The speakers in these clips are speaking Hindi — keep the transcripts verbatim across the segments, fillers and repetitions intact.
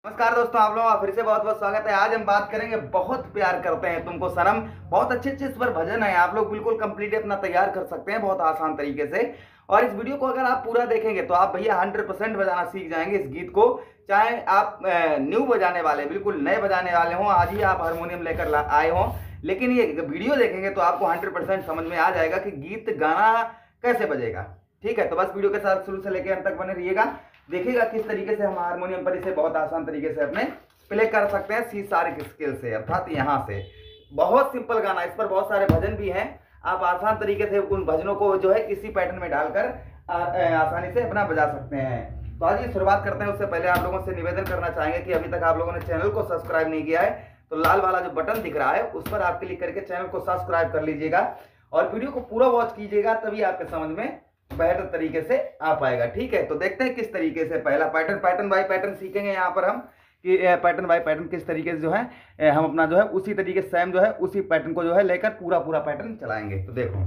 नमस्कार दोस्तों, आप लोगों का फिर से बहुत बहुत स्वागत है। आज हम बात करेंगे बहुत प्यार करते हैं तुमको सनम। बहुत अच्छे अच्छे इस पर भजन है, आप लोग बिल्कुल कंप्लीट अपना तैयार कर सकते हैं बहुत आसान तरीके से। और इस वीडियो को अगर आप पूरा देखेंगे तो आप भैया हंड्रेड परसेंट बजाना सीख जाएंगे इस गीत को। चाहे आप न्यू बजाने वाले, बिल्कुल नए बजाने वाले हों, आज ही आप हारमोनियम लेकर आए हों, लेकिन ये वीडियो देखेंगे तो आपको हंड्रेड परसेंट समझ में आ जाएगा कि गीत गाना कैसे बजेगा। ठीक है, तो बस वीडियो के साथ शुरू से लेकर अंत तक बने रहिएगा। देखिएगा किस तरीके से हम हारमोनियम पर इसे बहुत आसान तरीके से अपने प्ले कर सकते हैं सी सारे स्केल से, अर्थात यहाँ से। बहुत सिंपल गाना, इस पर बहुत सारे भजन भी हैं। आप आसान तरीके से उन भजनों को जो है इसी पैटर्न में डालकर आसानी से अपना बजा सकते हैं। तो आज ये शुरुआत करते हैं। उससे पहले आप लोगों से निवेदन करना चाहेंगे कि अभी तक आप लोगों ने चैनल को सब्सक्राइब नहीं किया है तो लाल वाला जो बटन दिख रहा है उस पर आप क्लिक करके चैनल को सब्सक्राइब कर लीजिएगा और वीडियो को पूरा वॉच कीजिएगा, तभी आपके समझ में बेहतर तरीके से आ पाएगा। ठीक है, तो देखते हैं किस तरीके से पहला पैटर्न पैटर्न बाय पैटर्न सीखेंगे यहाँ पर हम कि पैटर्न बाय पैटर्न किस तरीके से जो है हम अपना जो है उसी तरीके से सेम जो है उसी पैटर्न को जो है लेकर पूरा पूरा पैटर्न चलाएंगे। तो देखो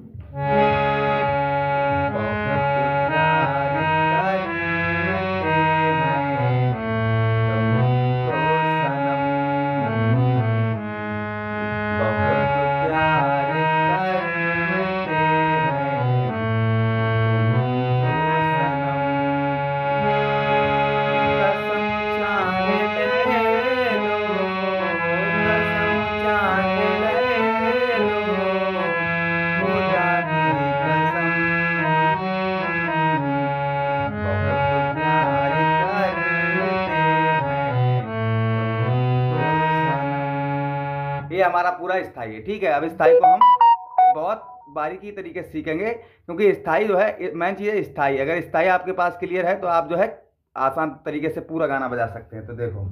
ये हमारा पूरा स्थाई है। ठीक है, अब स्थाई को हम बहुत बारीकी तरीके से सीखेंगे क्योंकि स्थाई जो है मेन चीज़ है स्थाई। अगर स्थाई आपके पास क्लियर है तो आप जो है आसान तरीके से पूरा गाना बजा सकते हैं। तो देखो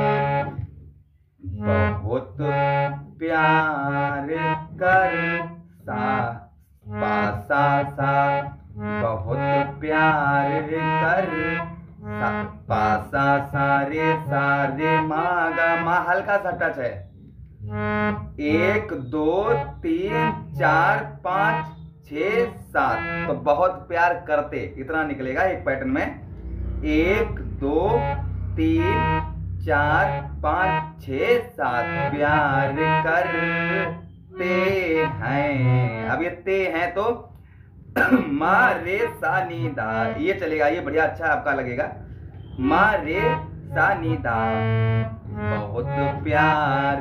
बहुत प्यार कर सा पा सा सा, बहुत प्यार कर सा पा सा सा रे सा रे मा गा मा, हल्का सा टच है। एक दो तीन चार पाँच छ सात, तो बहुत प्यार करते इतना निकलेगा एक पैटर्न में। एक दो तीन चार पाँच छ सात, प्यार करते हैं। अब ये ते हैं तो मा रे सा नी धा, ये चलेगा, ये बढ़िया अच्छा आपका लगेगा। मा रे सा नी धा, बहुत प्यार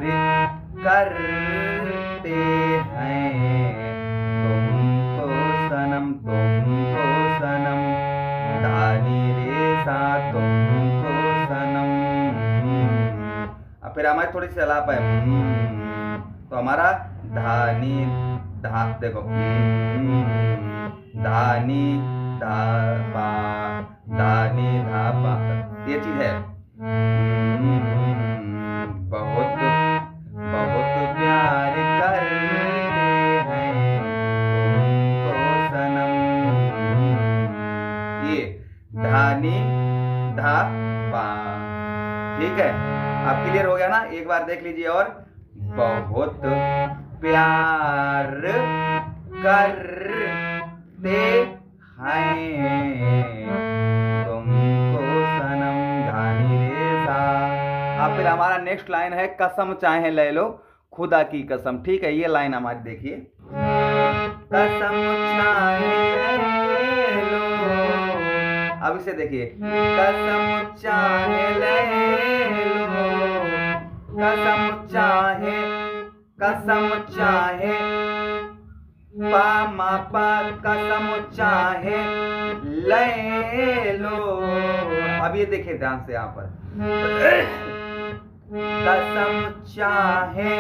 करते हैं तुमको सनम, तुमको सनम, धानी रे सा तुमको सनम। अब फिर हमारी थोड़ी सी अलाप है, तो हमारा धानी धा, देखो धानी धा पा, धानी धा पा, ये चीज है। बहुत बहुत प्यार करते हैं तुमको सनम, ये धानी धा पा। ठीक है, अब क्लियर हो गया ना? एक बार देख लीजिए। और बहुत प्यार करते हैं तुमको सनम, धानी रे सा। अब फिर हमारा नेक्स्ट लाइन है कसम चाहे ले लो खुदा की कसम। ठीक है, ये लाइन हमारी देखिए, कसम चाहे ले लो। अब इसे देखिए, कसम चाहे ले लो, कसम चाहे, कसम चाहे पा मा पा, कसम चाहे ले लो। अब ये देखिए ध्यान से यहाँ पर, कसम चाहे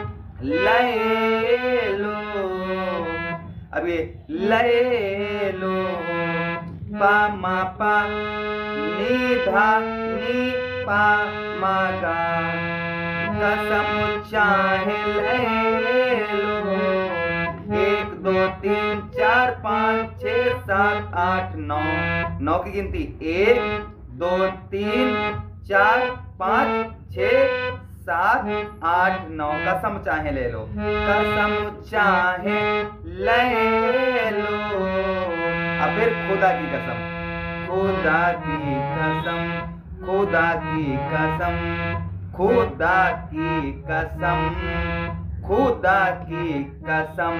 ले लो। अब ये ले लो, पा मा पा नी धा नी पा मा गा, कसम चाहे ले लो। एक दो तीन चार पाँच छः सात आठ नौ, नौ की गिनती, एक दो तीन चार पाँच छः सात आठ नौ, कसम चाहे ले लो, कसम चाहे ले लो। अब फिर खुदा की कसम, खुदा की कसम, खुदा की कसम, खुदा की कसम, खुदा की कसम।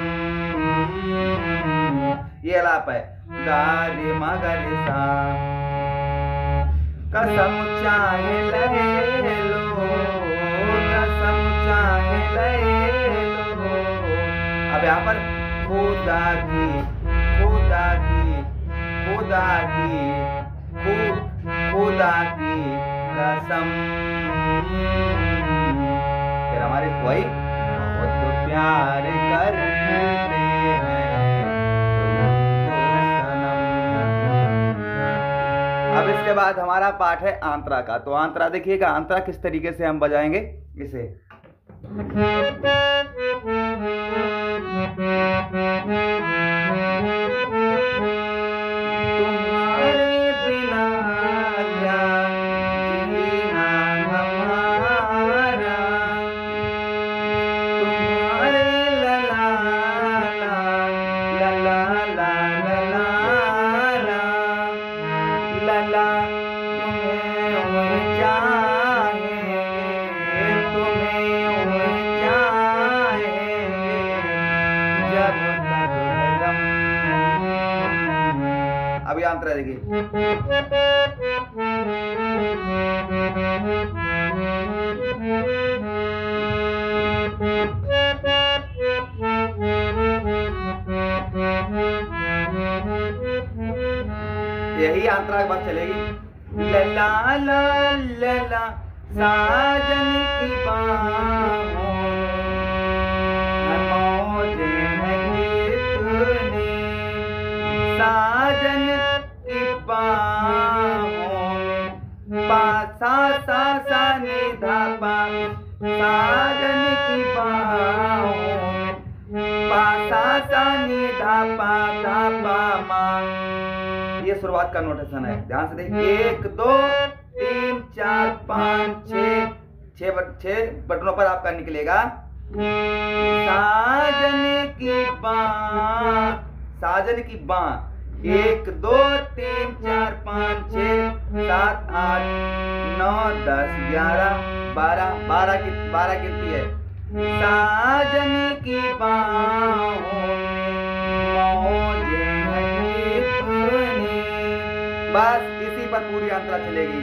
ये अलाप है गा रे मगर सा, कसम चाहे ले लो, कसम चाहे ले लो। अब यहाँ पर खुदा की, खुदा की, खुदा की, खुदा की कसम। फिर हमारे कोई बहुत प्यार करते हैं तुमको सनम। अब इसके बाद हमारा पाठ है आंतरा का। तो आंतरा देखिएगा, आंतरा किस तरीके से हम बजाएंगे इसे। अभी आंतरा देखिए। यही आंतरा के बाद चलेगी। लला ला लला साजन की बाहों में मौजे हैं कितने, साजन की बाहों में पा सा सा सा नि धा पा, साजन की बाहों में पा सा सा नि धा पा धा पा मा। ये शुरुआत का नोटेशन है, ध्यान से देखिए। एक दो तीन चार पाँच छः, छः बट छः बटनों पर आपका निकलेगा साजन की बाँ, साजन की बाँ। एक दो तीन चार पाँच छः सात आठ नौ दस ग्यारह बारह, बारह की बारह गिनती है। साजन की बाहों में मौजे हैं कितने, बस इसी पर पूरी यात्रा चलेगी।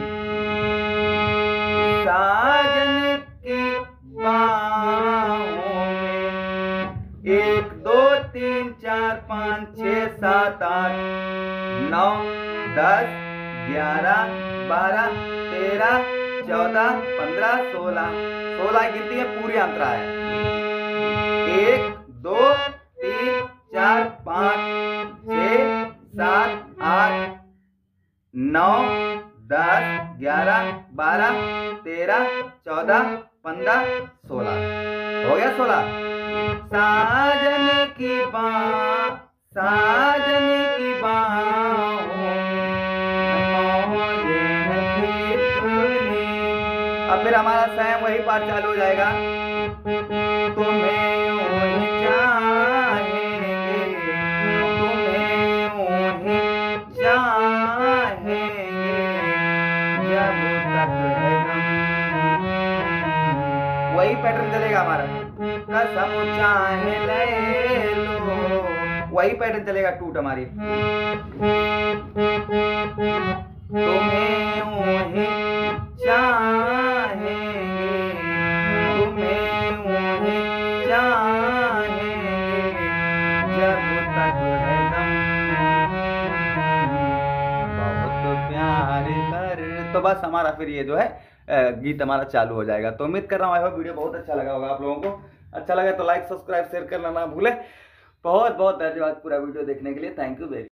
साजन की बाहों में एक दो तीन चार पाँच छः सात आठ नौ दस ग्यारह बारह तेरह चौदह पंद्रह सोलह, सोलह गिनती है पूरी अंतरा है। एक दो तीन चार पाँच छः सात आठ नौ दस ग्यारह बारह तेरह चौदह पंद्रह सोलह, हो गया सोलह। साजन की बाँ, साजन की बाहों में मौजे हैं कितने। अब फिर हमारा स्वयं वही पाठ चालू हो जाएगा। तुम्हें उन्हें चाहेंगे, तुम्हें उन्हें चाहेंगे जब तक है गम। वही पैटर्न चलेगा हमारा। कसम चाहे ले लो, वही पैटर्न चलेगा टूट हमारी। तुम्हें उन्हें चाहेंगे, तुम्हें उन्हें चाहेंगे जब तक है दम, बहुत प्यार कर। तो बस हमारा फिर ये जो है गीत हमारा चालू हो जाएगा। तो उम्मीद कर रहा हूँ आई होप वीडियो बहुत अच्छा लगा होगा आप लोगों को। अच्छा लगा तो लाइक सब्सक्राइब शेयर करना ना भूलें। बहुत बहुत धन्यवाद पूरा वीडियो देखने के लिए। Thank you very